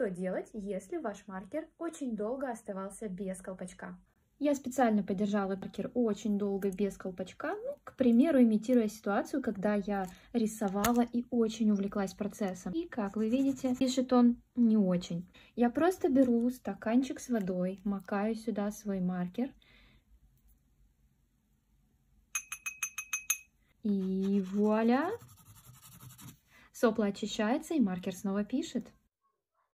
Что делать, если ваш маркер очень долго оставался без колпачка? Я специально подержала маркер очень долго без колпачка, ну, к примеру, имитируя ситуацию, когда я рисовала и очень увлеклась процессом. И, как вы видите, пишет он не очень. Я просто беру стаканчик с водой, макаю сюда свой маркер. И вуаля! Сопло очищается, и маркер снова пишет.